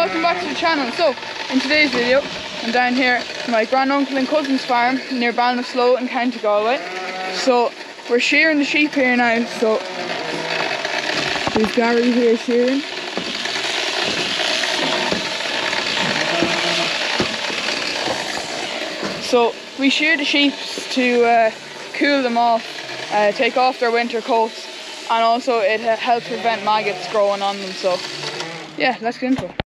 welcome back to the channel. So in today's video I'm down here at my granduncle and cousin's farm near Ballinasloe in County Galway. So we're shearing the sheep here now. So there's Gary here shearing. So we shear the sheep to cool them off, take off their winter coats, and also it helps prevent maggots growing on them. So yeah, let's get into it.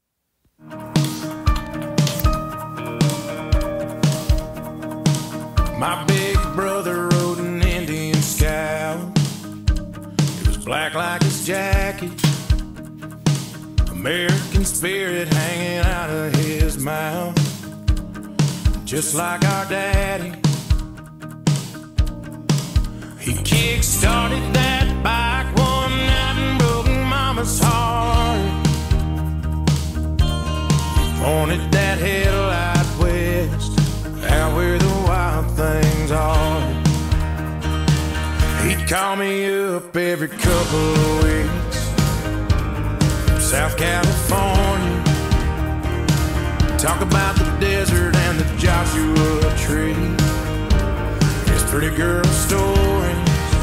My big brother rode an Indian Scout. It was black like his jacket, American spirit hanging out of his mouth, just like our daddy. He kick-started that bike one night and broke Mama's heart. He pointed that headlight west, out where the wild things are. He'd call me up every couple of weeks from South California, talk about the desert and the Joshua tree, his pretty girl stories,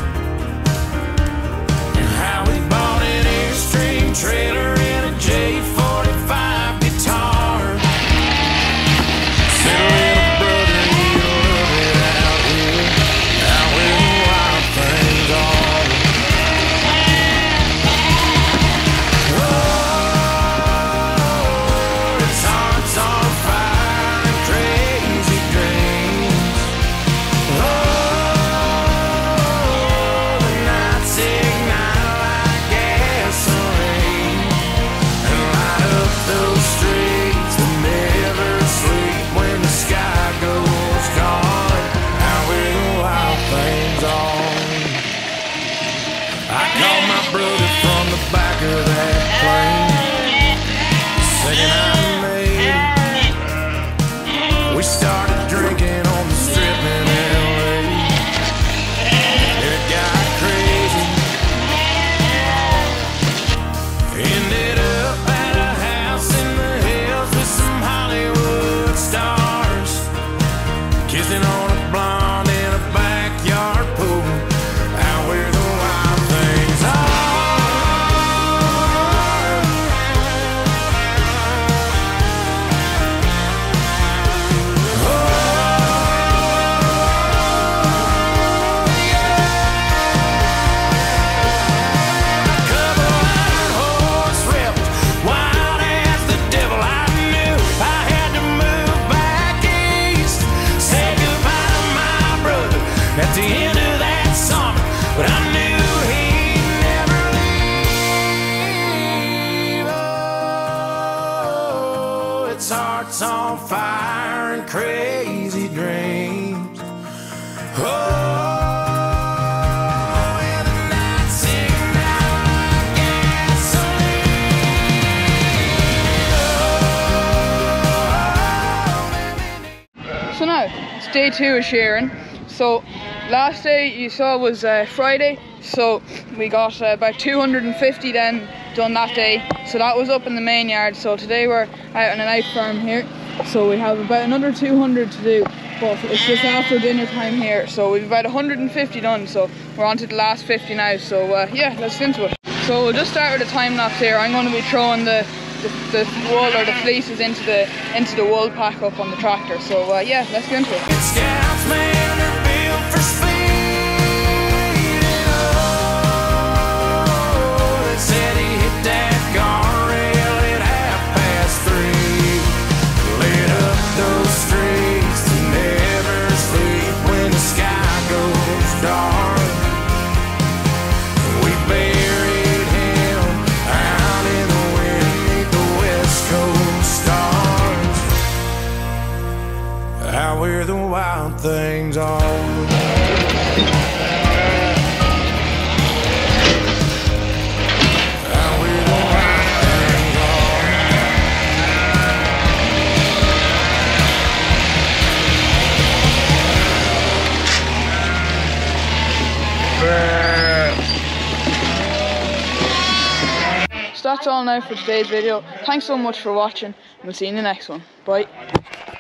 and how he bought an Airstream trailer and a J45 guitar. Said, little brother, you love it out here, out where the wild things are. Oh, his heart's on fire and crazy dreams. Oh, the nights ignite like gasoline and light up those streets that never sleep when the sky goes dark, out where the wild things are. I called my brother from the back of that plane, second I made it. We started drinking on the strip in LA, and it got crazy. Ended up at a house in the hills with some Hollywood stars, kissing on a blonde in a backyard pool, out where the wild things are. At the end of that summer, but I knew he'd never leave. Oh, its heart's on fire and crazy dreams. Oh, and the nights ignite like gasoline. So now it's day 2 of shearing. So last day you saw was Friday, so we got about 250 then done that day, so that was up in the main yard. So today we're out on an out farm here, so we have about another 200 to do, but it's just after dinner time here, so we've about 150 done, so we're on to the last 50 now. So yeah, let's get into it. So we'll just start with a time lapse here. I'm going to be throwing the wool or the fleeces into the wool pack up on the tractor. So yeah, let's get into it. Scouts, man, are built for speed. Oh, they said he hit that guardrail at 3:30. Lit up those streets to never sleep when the sky goes dark. We buried him out in the wind beneath the West Coast stars, out where the wild things are. So that's all now for today's video. Thanks so much for watching, and we'll see you in the next one. Bye.